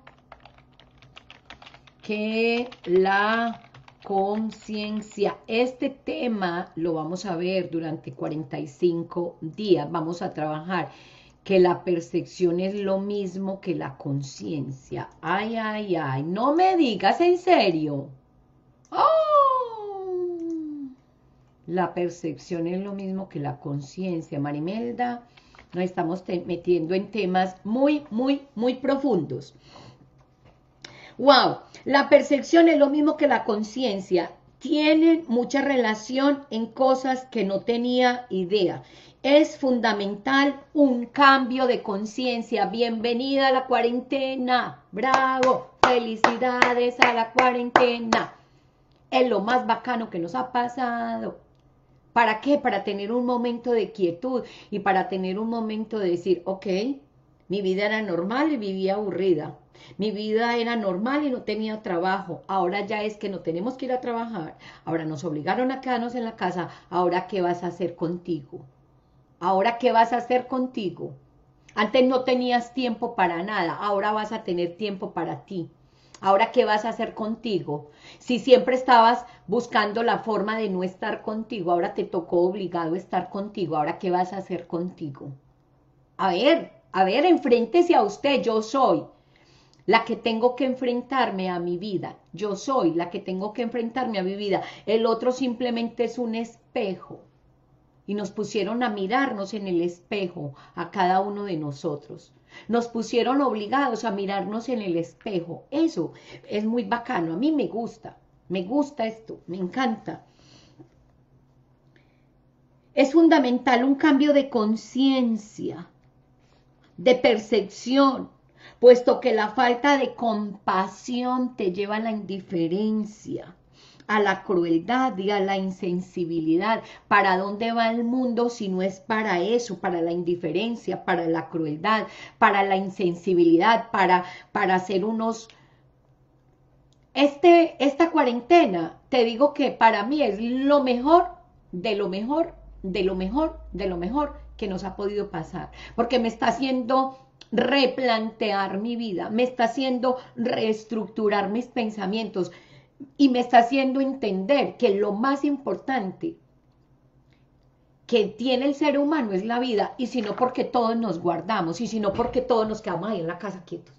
[SPEAKER 1] que la conciencia. Este tema lo vamos a ver durante cuarenta y cinco días. Vamos a trabajar que la percepción es lo mismo que la conciencia. Ay, ay, ay. No me digas en serio. ¡Oh! La percepción es lo mismo que la conciencia. Marimelda, nos estamos metiendo en temas muy, muy, muy profundos. Wow, la percepción es lo mismo que la conciencia. Tienen mucha relación en cosas que no tenía idea. Es fundamental un cambio de conciencia. Bienvenida a la cuarentena. Bravo, felicidades a la cuarentena. Es lo más bacano que nos ha pasado. ¿Para qué? Para tener un momento de quietud y para tener un momento de decir, ok, mi vida era normal y vivía aburrida. Mi vida era normal y no tenía trabajo. Ahora ya es que no tenemos que ir a trabajar. Ahora nos obligaron a quedarnos en la casa. Ahora, ¿qué vas a hacer contigo? Ahora, ¿qué vas a hacer contigo? Antes no tenías tiempo para nada. Ahora vas a tener tiempo para ti. Ahora, ¿qué vas a hacer contigo? Si siempre estabas buscando la forma de no estar contigo, ahora te tocó obligado a estar contigo. Ahora, ¿qué vas a hacer contigo? A ver, a ver, enfréntese a usted. Yo soy la que tengo que enfrentarme a mi vida. Yo soy la que tengo que enfrentarme a mi vida. El otro simplemente es un espejo. Y nos pusieron a mirarnos en el espejo a cada uno de nosotros. Nos pusieron obligados a mirarnos en el espejo. Eso es muy bacano. A mí me gusta. Me gusta esto. Me encanta. Es fundamental un cambio de conciencia, de percepción, puesto que la falta de compasión te lleva a la indiferencia, a la crueldad y a la insensibilidad. ¿Para dónde va el mundo si no es para eso? Para la indiferencia, para la crueldad, para la insensibilidad, para, para hacer unos... Este, esta cuarentena, te digo que para mí es lo mejor, de lo mejor, de lo mejor, de lo mejor que nos ha podido pasar, porque me está haciendo replantear mi vida, me está haciendo reestructurar mis pensamientos y me está haciendo entender que lo más importante que tiene el ser humano es la vida, y si no porque todos nos guardamos, y si no porque todos nos quedamos ahí en la casa quietos.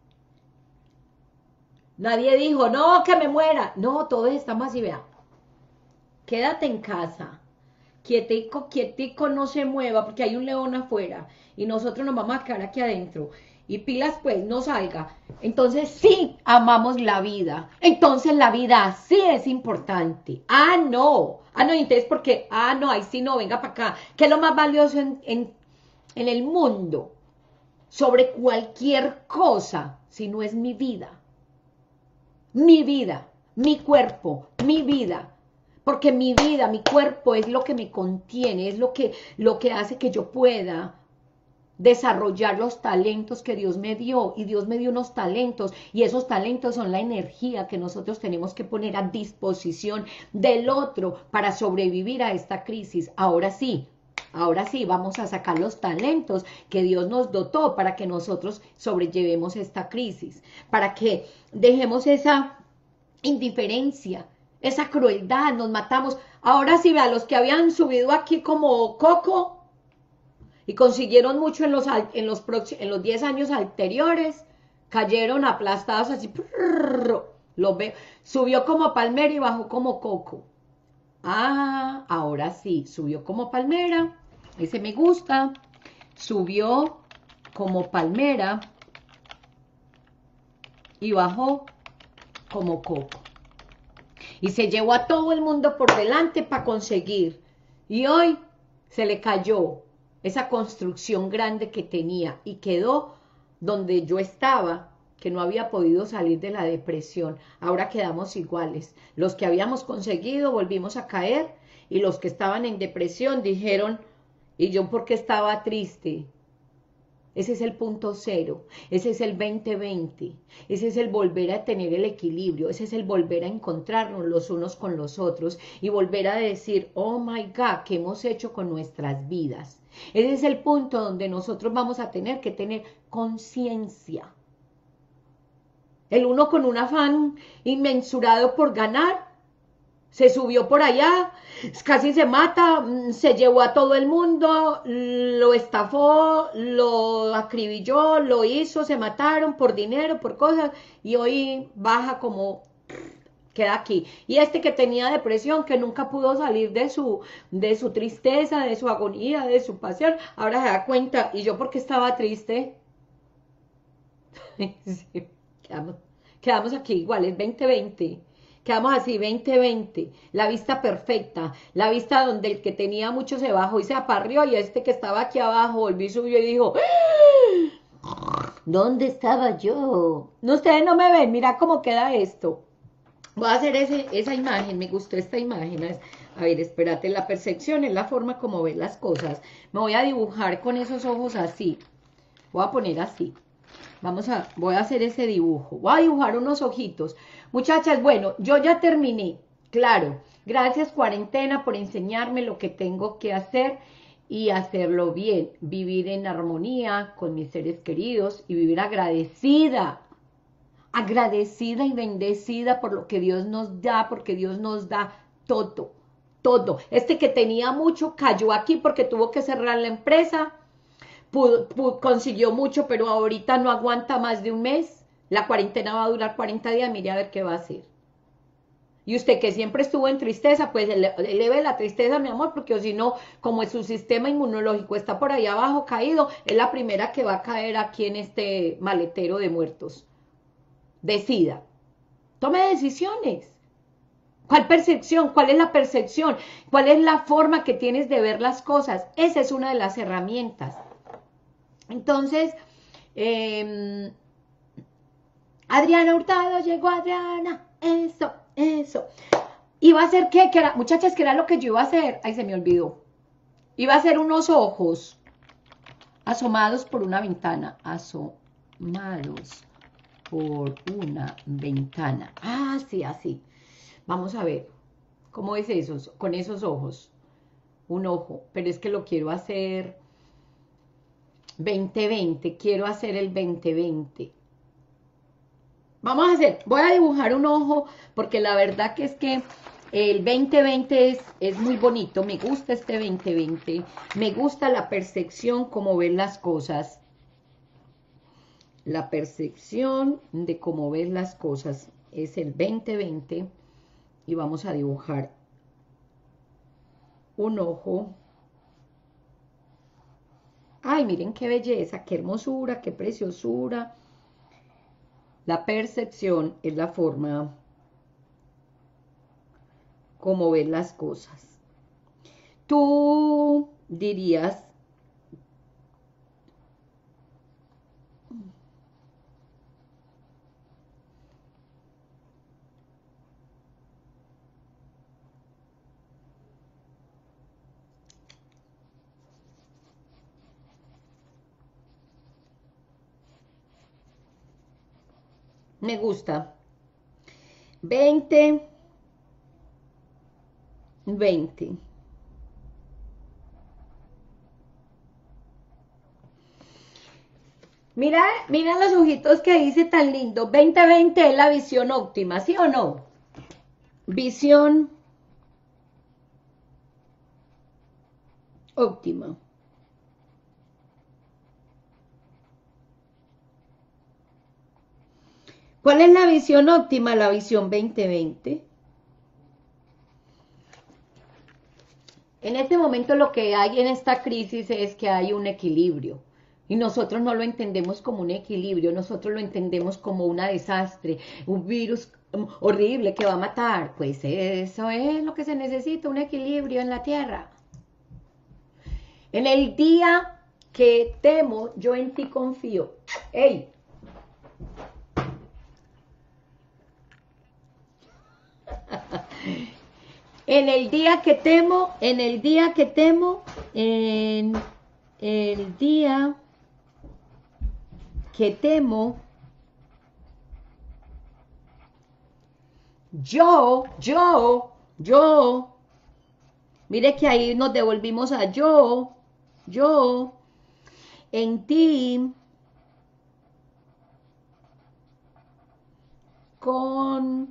[SPEAKER 1] Nadie dijo, no, que me muera. No, todos estamos así, vea. Quédate en casa. Quietico, quietico, no se mueva, porque hay un león afuera. Y nosotros nos vamos a quedar aquí adentro. Y pilas, pues, no salga. Entonces, sí, amamos la vida. Entonces, la vida sí es importante. Ah, no. Ah, no, entonces, porque, ah, no, ahí sí no, venga para acá. ¿Qué es lo más valioso en, en, en el mundo? Sobre cualquier cosa, si no es mi vida. Mi vida, mi cuerpo, mi vida. Porque mi vida, mi cuerpo es lo que me contiene, es lo que, lo que hace que yo pueda desarrollar los talentos que Dios me dio. Y Dios me dio unos talentos, y esos talentos son la energía que nosotros tenemos que poner a disposición del otro para sobrevivir a esta crisis. Ahora sí, Ahora sí, vamos a sacar los talentos que Dios nos dotó para que nosotros sobrellevemos esta crisis, para que dejemos esa indiferencia, esa crueldad, nos matamos. Ahora sí, vea, los que habían subido aquí como coco y consiguieron mucho en los, en los, en los diez años anteriores, cayeron aplastados así, lo veo, subió como palmera y bajó como coco. Ah, ahora sí, subió como palmera, ese me gusta, subió como palmera y bajó como coco. Y se llevó a todo el mundo por delante para conseguir. Y hoy se le cayó esa construcción grande que tenía y quedó donde yo estaba, que no había podido salir de la depresión. Ahora quedamos iguales. Los que habíamos conseguido volvimos a caer y los que estaban en depresión dijeron, ¿y yo por qué estaba triste? Ese es el punto cero, ese es el veinte veinte, ese es el volver a tener el equilibrio, ese es el volver a encontrarnos los unos con los otros y volver a decir, oh my God, ¿qué hemos hecho con nuestras vidas? Ese es el punto donde nosotros vamos a tener que tener conciencia. El uno con un afán inmensurado por ganar, se subió por allá, casi se mata, se llevó a todo el mundo, lo estafó, lo acribilló, lo hizo, se mataron por dinero, por cosas, y hoy baja como queda aquí. Y este que tenía depresión, que nunca pudo salir de su, de su tristeza, de su agonía, de su pasión, ahora se da cuenta, ¿y yo por qué estaba triste? Sí, quedamos, quedamos aquí iguales, veinte veinte. Quedamos así, veinte veinte, la vista perfecta, la vista donde el que tenía mucho se bajó y se aparrió y este que estaba aquí abajo volvió y subió y dijo, ¿dónde estaba yo? No, ustedes no me ven, mira cómo queda esto. Voy a hacer ese, esa imagen, me gustó esta imagen. A ver, espérate, la percepción es la forma como ves las cosas. Me voy a dibujar con esos ojos así, voy a poner así. Vamos a, voy a hacer ese dibujo. Voy a dibujar unos ojitos. Muchachas, bueno, yo ya terminé. Claro, gracias cuarentena por enseñarme lo que tengo que hacer y hacerlo bien. Vivir en armonía con mis seres queridos y vivir agradecida. Agradecida y bendecida por lo que Dios nos da, porque Dios nos da todo, todo. Este que tenía mucho cayó aquí porque tuvo que cerrar la empresa. Pudo, pudo, consiguió mucho, pero ahorita no aguanta más de un mes. La cuarentena va a durar cuarenta días, mire a ver qué va a hacer. Y usted que siempre estuvo en tristeza, pues eleve la tristeza, mi amor, porque si no, como su sistema inmunológico está por ahí abajo caído, es la primera que va a caer aquí en este maletero de muertos. Decida. Tome decisiones. ¿Cuál percepción? ¿Cuál es la percepción? ¿Cuál es la forma que tienes de ver las cosas? Esa es una de las herramientas. Entonces, eh, Adriana Hurtado, llegó Adriana, eso, eso. ¿Iba a hacer qué? ¿Qué era? Muchachas, ¿qué era lo que yo iba a hacer? Ay, se me olvidó. Iba a hacer unos ojos asomados por una ventana, asomados por una ventana. Ah, sí, así. Vamos a ver, ¿cómo es eso? Con esos ojos, un ojo, pero es que lo quiero hacer veinte veinte, quiero hacer el veinte veinte. Vamos a hacer, voy a dibujar un ojo, porque la verdad que es que el veinte veinte es, es muy bonito, me gusta este veinte veinte, me gusta la percepción, cómo ven las cosas, la percepción de cómo ven las cosas, es el veinte veinte, y vamos a dibujar un ojo. Ay, miren qué belleza, qué hermosura, qué preciosura. La percepción es la forma como ves las cosas. Tú dirías, me gusta, veinte veinte. Mira, mira los ojitos que dice tan lindo. veinte veinte es la visión óptima, ¿sí o no? Visión óptima. ¿Cuál es la visión óptima? La visión veinte veinte. En este momento lo que hay en esta crisis es que hay un equilibrio. Y nosotros no lo entendemos como un equilibrio, nosotros lo entendemos como un desastre, un virus horrible que va a matar. Pues eso es lo que se necesita, un equilibrio en la tierra. En el día que temo, yo en ti confío. ¡Ey! En el día que temo, en el día que temo, en el día que temo, yo, yo, yo, mire que ahí nos devolvimos a yo, yo, en ti, con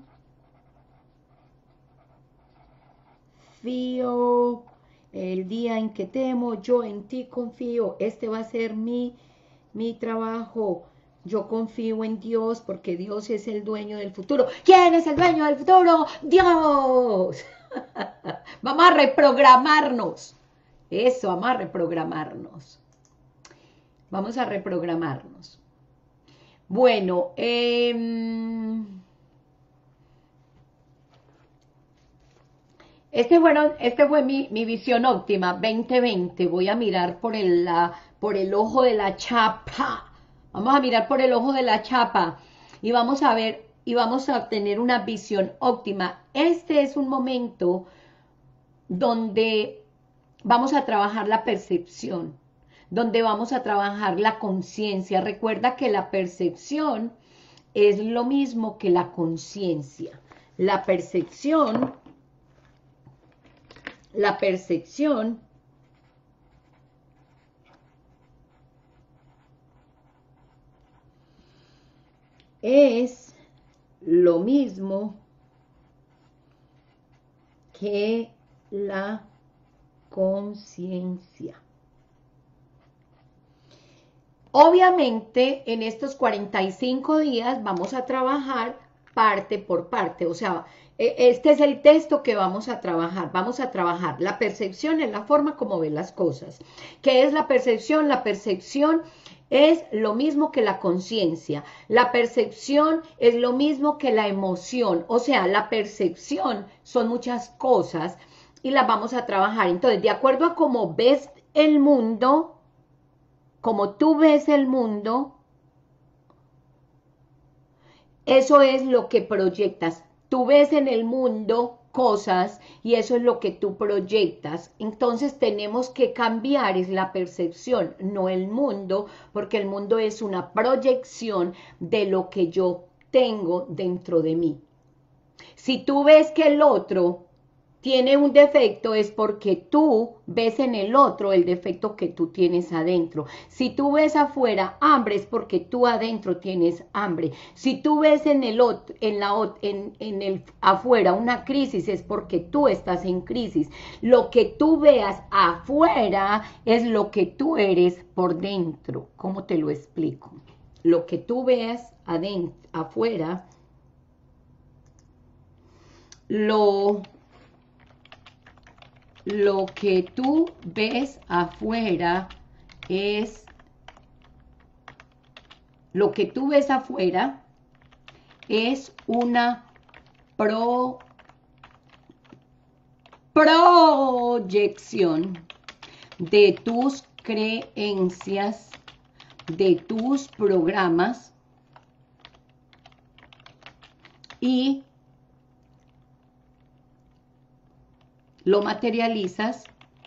[SPEAKER 1] confío, el día en que temo, yo en ti confío, este va a ser mi, mi trabajo, yo confío en Dios porque Dios es el dueño del futuro. ¿Quién es el dueño del futuro? ¡Dios! Vamos a reprogramarnos, eso, vamos a reprogramarnos, vamos a reprogramarnos. Bueno, eh... Este, bueno, este fue mi, mi visión óptima, veinte veinte. Voy a mirar por el, la, por el ojo de la chapa. Vamos a mirar por el ojo de la chapa y vamos a ver, y vamos a obtener una visión óptima. Este es un momento donde vamos a trabajar la percepción, donde vamos a trabajar la conciencia. Recuerda que la percepción es lo mismo que la conciencia. La percepción... La percepción es lo mismo que la conciencia. Obviamente, en estos cuarenta y cinco días vamos a trabajar parte por parte, o sea, este es el texto que vamos a trabajar. Vamos a trabajar la percepción en la forma como ven las cosas. ¿Qué es la percepción? La percepción es lo mismo que la conciencia. La percepción es lo mismo que la emoción. O sea, la percepción son muchas cosas y las vamos a trabajar. Entonces, de acuerdo a cómo ves el mundo, como tú ves el mundo, eso es lo que proyectas. Tú ves en el mundo cosas y eso es lo que tú proyectas. Entonces tenemos que cambiar, es la percepción, no el mundo, porque el mundo es una proyección de lo que yo tengo dentro de mí. Si tú ves que el otro tiene un defecto, es porque tú ves en el otro el defecto que tú tienes adentro. Si tú ves afuera hambre, es porque tú adentro tienes hambre. Si tú ves en el otro, en la en, en el afuera una crisis, es porque tú estás en crisis. Lo que tú veas afuera es lo que tú eres por dentro. ¿Cómo te lo explico? Lo que tú veas adentro, afuera, lo Lo que tú ves afuera es, lo que tú ves afuera es una pro, proyección de tus creencias, de tus programas y lo materializas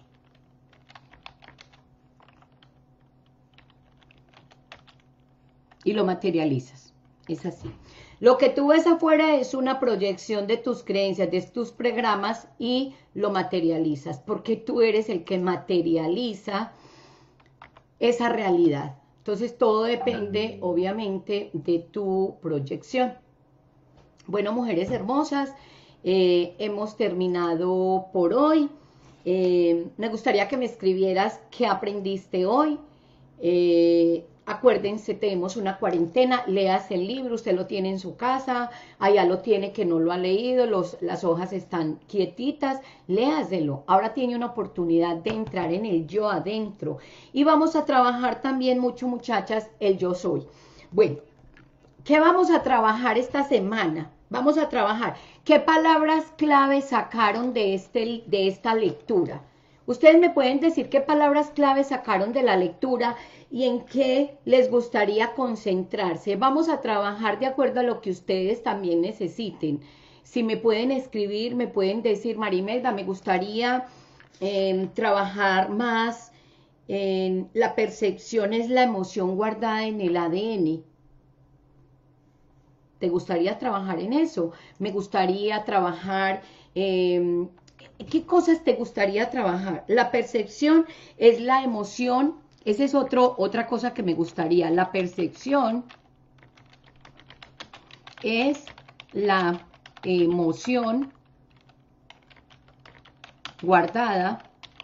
[SPEAKER 1] y lo materializas. Es así. Lo que tú ves afuera es una proyección de tus creencias, de tus programas y lo materializas, porque tú eres el que materializa esa realidad. Entonces todo depende, obviamente, de tu proyección. Bueno, mujeres hermosas, eh, hemos terminado por hoy. Eh, me gustaría que me escribieras qué aprendiste hoy. Eh, acuérdense, tenemos una cuarentena, leas el libro, usted lo tiene en su casa, allá lo tiene que no lo ha leído, los, las hojas están quietitas, léaselo. Ahora tiene una oportunidad de entrar en el yo adentro. Y vamos a trabajar también mucho, muchachas, el yo soy. Bueno, ¿qué vamos a trabajar esta semana? Vamos a trabajar. ¿Qué palabras clave sacaron de, este, de esta lectura? Ustedes me pueden decir qué palabras clave sacaron de la lectura y en qué les gustaría concentrarse. Vamos a trabajar de acuerdo a lo que ustedes también necesiten. Si me pueden escribir, me pueden decir, Marimelda, me gustaría eh, trabajar más en la percepción es la emoción guardada en el A D N. ¿Te gustaría trabajar en eso? Me gustaría trabajar... Eh, ¿Qué cosas te gustaría trabajar? La percepción es la emoción. Esa es otro, otra cosa que me gustaría. La percepción es la emoción guardada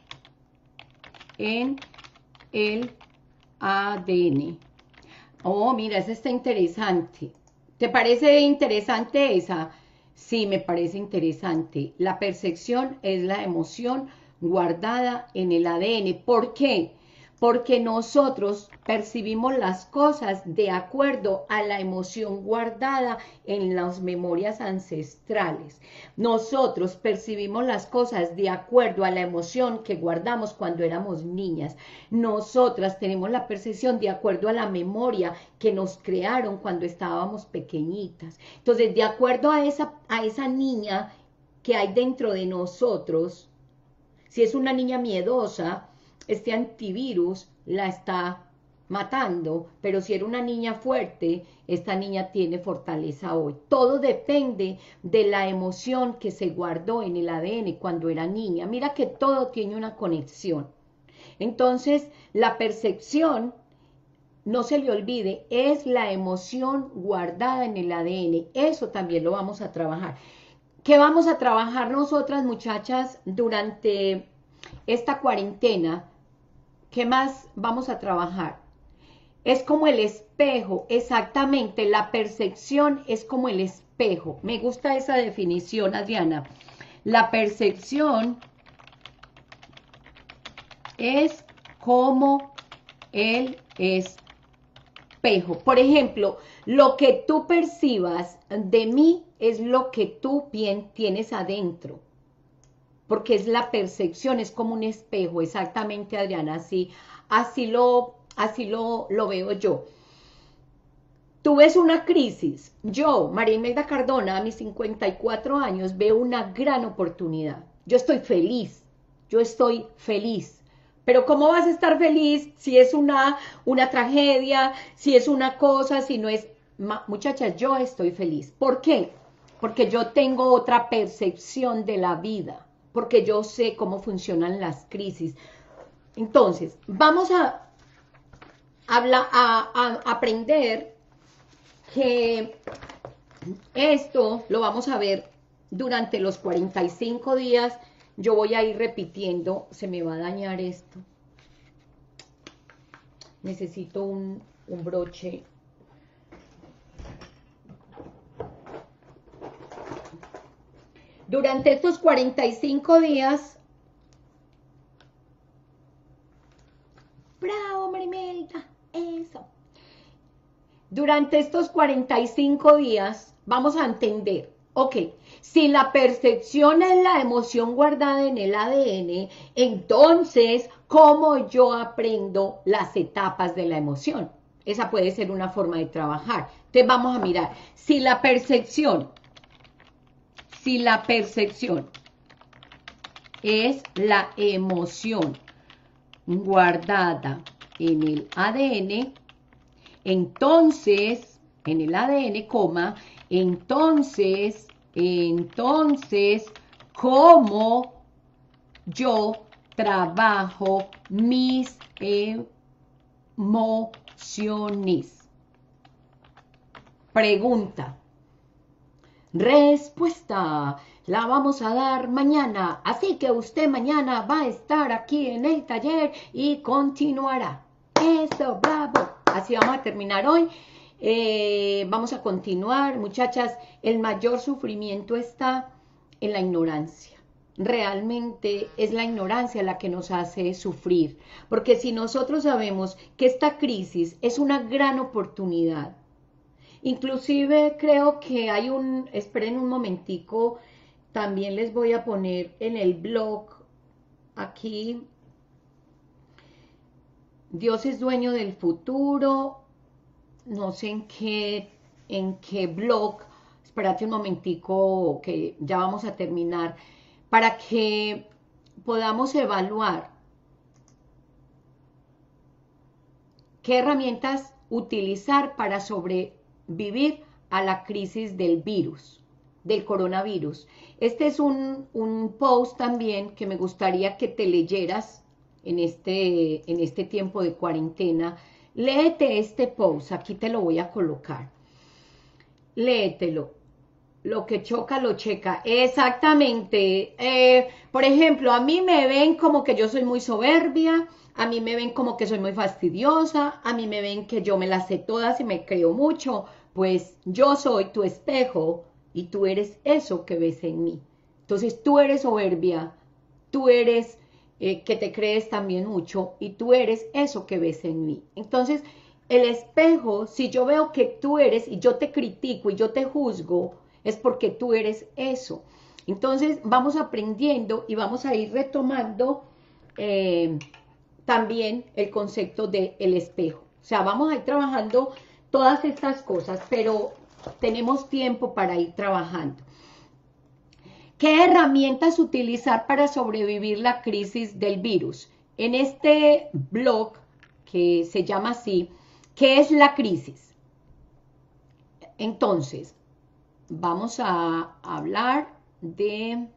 [SPEAKER 1] en el A D N. Oh, mira, esa está interesante. ¿Te parece interesante esa? Sí, me parece interesante. La percepción es la emoción guardada en el A D N. ¿Por qué? Porque nosotros percibimos las cosas de acuerdo a la emoción guardada en las memorias ancestrales. Nosotros percibimos las cosas de acuerdo a la emoción que guardamos cuando éramos niñas. Nosotras tenemos la percepción de acuerdo a la memoria que nos crearon cuando estábamos pequeñitas. Entonces, de acuerdo a esa, a esa niña que hay dentro de nosotros, si es una niña miedosa, este antivirus la está matando, pero si era una niña fuerte, esta niña tiene fortaleza hoy. Todo depende de la emoción que se guardó en el A D N cuando era niña. Mira que todo tiene una conexión. Entonces, la percepción, no se le olvide, es la emoción guardada en el A D N. Eso también lo vamos a trabajar. ¿Qué vamos a trabajar nosotras, muchachas, durante esta cuarentena? ¿Qué más vamos a trabajar? Es como el espejo, exactamente, la percepción es como el espejo. Me gusta esa definición, Adriana. La percepción es como el espejo. Por ejemplo, lo que tú percibas de mí es lo que tú bien tienes adentro. Porque es la percepción, es como un espejo, exactamente, Adriana, así, así, lo, así lo, lo veo yo. Tú ves una crisis, yo, María Imelda Cardona, a mis cincuenta y cuatro años, veo una gran oportunidad. Yo estoy feliz, yo estoy feliz. Pero ¿cómo vas a estar feliz si es una, una tragedia, si es una cosa, si no es... Muchachas, yo estoy feliz. ¿Por qué? Porque yo tengo otra percepción de la vida. Porque yo sé cómo funcionan las crisis. Entonces, vamos a, hablar, a, a aprender que esto lo vamos a ver durante los cuarenta y cinco días. Yo voy a ir repitiendo. Se me va a dañar esto. Necesito un, un broche. Durante estos cuarenta y cinco días, bravo Marimelda, eso. Durante estos cuarenta y cinco días vamos a entender, ok, si la percepción es la emoción guardada en el A D N, entonces, ¿cómo yo aprendo las etapas de la emoción? Esa puede ser una forma de trabajar. Entonces vamos a mirar, si la percepción... Si la percepción es la emoción guardada en el A D N, entonces, en el A D N, coma, entonces, entonces, ¿cómo yo trabajo mis emociones? emociones. Pregunta. Respuesta. La vamos a dar mañana. Así que usted mañana va a estar aquí en el taller y continuará. Eso, bravo. Así vamos a terminar hoy. Eh, vamos a continuar, muchachas. El mayor sufrimiento está en la ignorancia. Realmente es la ignorancia la que nos hace sufrir. Porque si nosotros sabemos que esta crisis es una gran oportunidad, inclusive creo que hay un, esperen un momentico, también les voy a poner en el blog, aquí, Dios es dueño del futuro, no sé en qué, en qué blog, espérate un momentico que ya vamos a terminar, para que podamos evaluar qué herramientas utilizar para sobrevivir a la crisis del virus, del coronavirus. Este es un, un post también que me gustaría que te leyeras en este, en este tiempo de cuarentena. Léete este post, aquí te lo voy a colocar. Léetelo. Lo que choca, lo checa. Exactamente. Eh, por ejemplo, a mí me ven como que yo soy muy soberbia, a mí me ven como que soy muy fastidiosa, a mí me ven que yo me las sé todas y me creo mucho. Pues yo soy tu espejo y tú eres eso que ves en mí. Entonces tú eres soberbia, tú eres eh, que te crees también mucho y tú eres eso que ves en mí. Entonces el espejo, si yo veo que tú eres y yo te critico y yo te juzgo, es porque tú eres eso. Entonces vamos aprendiendo y vamos a ir retomando eh, también el concepto del espejo. O sea, vamos a ir trabajando todas estas cosas, pero tenemos tiempo para ir trabajando. ¿Qué herramientas utilizar para sobrevivir la crisis del virus? En este blog, que se llama así, ¿qué es la crisis? Entonces, vamos a hablar de...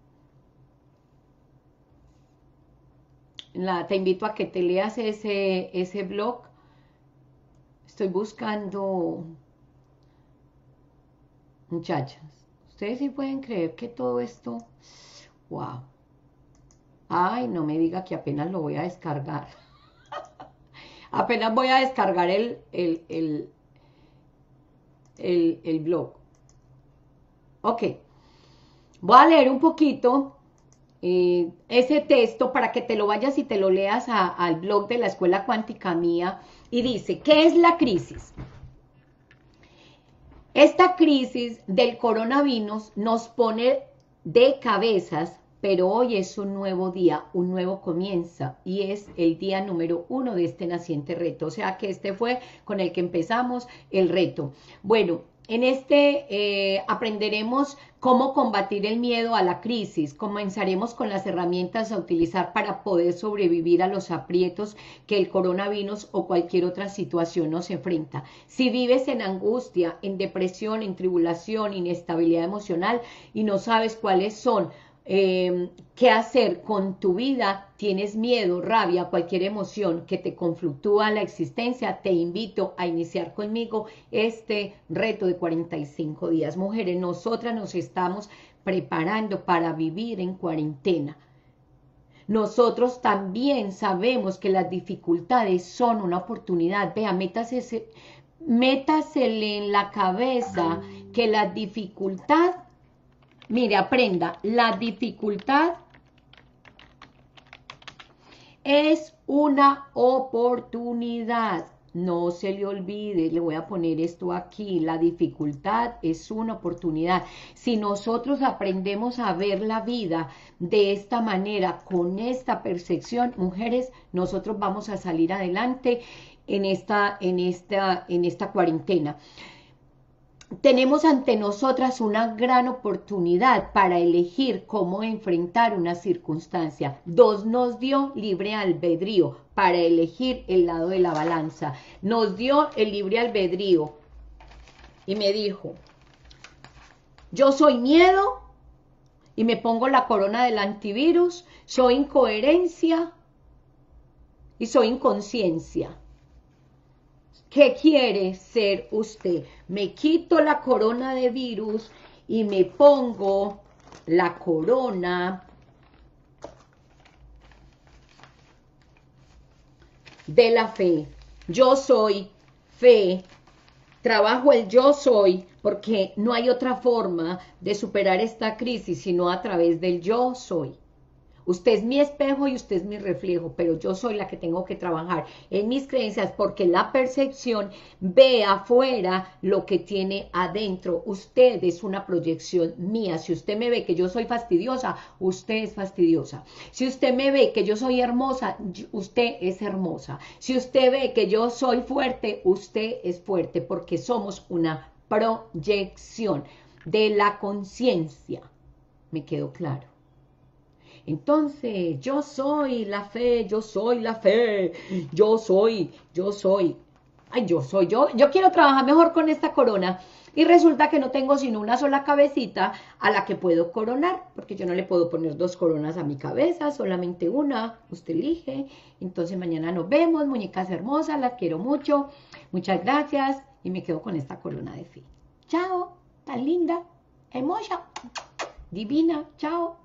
[SPEAKER 1] La, te invito a que te leas ese, ese blog. Estoy buscando... Muchachas, ustedes sí pueden creer que todo esto... ¡Wow! Ay, no me diga que apenas lo voy a descargar. Apenas voy a descargar el, el, el, el, el blog. Ok. Voy a leer un poquito eh, ese texto para que te lo vayas y te lo leas a, al blog de la Escuela Cuántica Mía. Y dice, ¿qué es la crisis? Esta crisis del coronavirus nos pone de cabezas, pero hoy es un nuevo día, un nuevo comienza, y es el día número uno de este naciente reto. O sea que este fue con el que empezamos el reto. Bueno, en este eh, aprenderemos cómo combatir el miedo a la crisis. Comenzaremos con las herramientas a utilizar para poder sobrevivir a los aprietos que el coronavirus o cualquier otra situación nos enfrenta. Si vives en angustia, en depresión, en tribulación, inestabilidad emocional y no sabes cuáles son, Eh, qué hacer con tu vida, tienes miedo, rabia, cualquier emoción que te conflictúa la existencia, te invito a iniciar conmigo este reto de cuarenta y cinco días. Mujeres, nosotras nos estamos preparando para vivir en cuarentena. Nosotros también sabemos que las dificultades son una oportunidad. Vea, métase, métasele en la cabeza que la dificultad, mire, aprenda, la dificultad es una oportunidad. No se le olvide, le voy a poner esto aquí, la dificultad es una oportunidad. Si nosotros aprendemos a ver la vida de esta manera, con esta percepción, mujeres, nosotros vamos a salir adelante en esta, en esta, en esta cuarentena. Tenemos ante nosotras una gran oportunidad para elegir cómo enfrentar una circunstancia. Dios nos dio libre albedrío para elegir el lado de la balanza. Nos dio el libre albedrío y me dijo, yo soy miedo y me pongo la corona del antivirus, soy incoherencia y soy inconsciencia. ¿Qué quiere ser usted? Me quito la corona de virus y me pongo la corona de la fe. Yo soy fe. Trabajo el yo soy porque no hay otra forma de superar esta crisis sino a través del yo soy. Usted es mi espejo y usted es mi reflejo, pero yo soy la que tengo que trabajar en mis creencias porque la percepción ve afuera lo que tiene adentro. Usted es una proyección mía. Si usted me ve que yo soy fastidiosa, usted es fastidiosa. Si usted me ve que yo soy hermosa, usted es hermosa. Si usted ve que yo soy fuerte, usted es fuerte porque somos una proyección de la conciencia. ¿Me quedó claro? Entonces, yo soy la fe, yo soy la fe, yo soy, yo soy, ay, yo soy, yo, yo quiero trabajar mejor con esta corona y resulta que no tengo sino una sola cabecita a la que puedo coronar, porque yo no le puedo poner dos coronas a mi cabeza, solamente una, usted elige. Entonces mañana nos vemos, muñecas hermosas, las quiero mucho, muchas gracias y me quedo con esta corona de fe. Chao, tan linda, hermosa, divina, chao.